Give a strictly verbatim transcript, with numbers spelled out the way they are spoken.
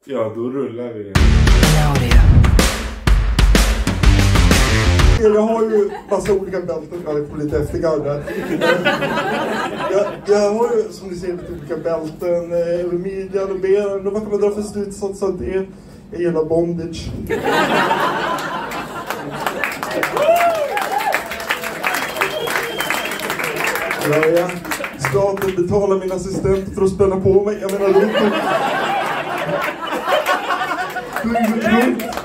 Ja, då rullar vi. Jag har ju massa olika bälten, jag får lite eftergarda. Jag, jag har ju som ni ser lite olika bälten, över midjan och benen. Vad kan man dra för slutsats av det? Jag gillar bondage. Ja, ja. Staten betalar min assistent för att spänna på mig. Jag menar, runt. Runt.